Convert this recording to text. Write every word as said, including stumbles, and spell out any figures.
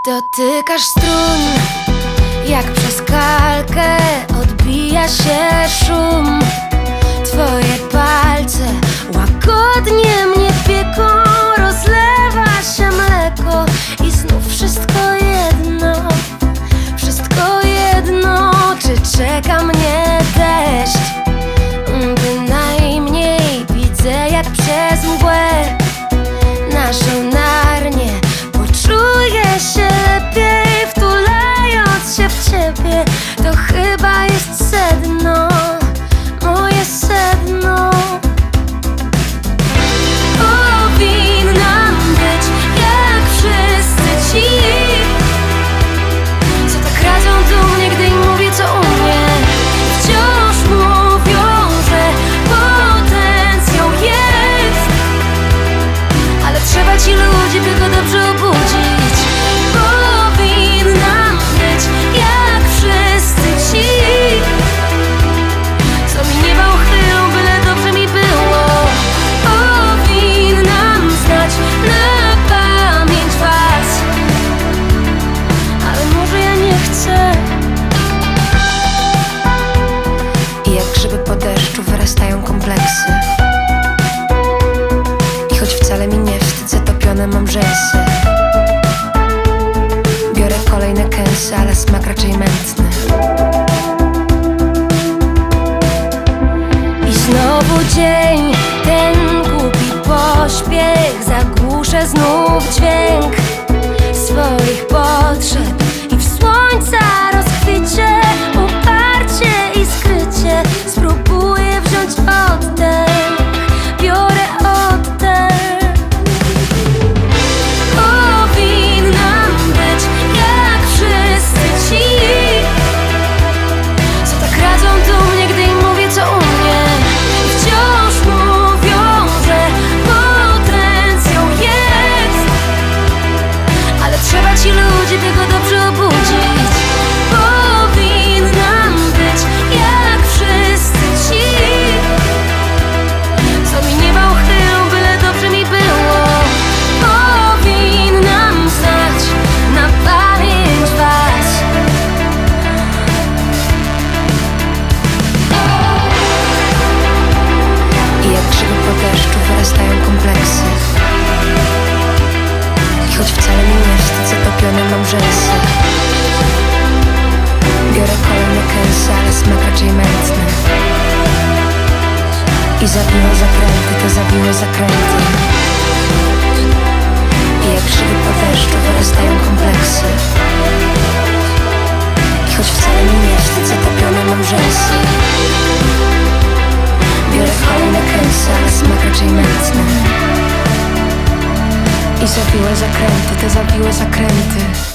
Dotykasz strun, jak przez kalkę odbija się szum. Twoje palce łagodnie mnie pieką, rozlewa się mleko i znów wszystko jedno, wszystko jedno, czy czeka mnie deszcz. Bynajmniej widzę, jak przez mgłę naszą narnię. Poczuję się lepiej, wtulając się w ciebie. To chyba jest sedno, moje sedno. Powinnam być jak wszyscy ci, co tak radzą do mnie, gdy im mówię, co u mnie. Wciąż mówią, że potencjał jest, ale trzeba ci ludzi, by go dobrze obudzić. Powinnam być jak wszyscy ci, co mi nieba uchylą, byle dobrze mi było. Powinnam znać na pamięć was, ale może ja nie chcę. I jak grzyby po deszczu wyrastają kompleksy, i choć wcale mi nie wstyd, zatopione mam rzęsy. Biorę kolejne kęsy, ale smak raczej mętny. I znowu dzień, ten głupi pośpiech. Zagłuszę znów dźwięk swoich potrzeb i w słońca rozchwycie uparcie i skrycie spróbuję wziąć oddech. Biorę oddech. Powinnam być jak wszyscy ci, co tak radzą do mnie, gdy im mówię, co u mnie. Wciąż mówią, że potencjał jest, ale trzeba ci ludzi, by go dobrze obudzić. Powinnam być jak wszyscy ci, co mi nieba uchylą, byle dobrze mi było. Powinnam znać na pamięć was. I jak grzyby po deszczu wyrastają kompleksy, i choć wcale mi nie wstyd, zatopione mam rzęsy. Biorę kolejne kęsy, ale smak raczej mętny. I zawiłe zakręty, te zawiłe zakręty. I jak grzyby po deszczu wyrastają kompleksy, i choć wcale mi nie wstyd, zatopione mam rzęsy. Biorę kolejne kęsy, ale smak raczej mętny. I zawiłe zakręty, te zawiłe zakręty.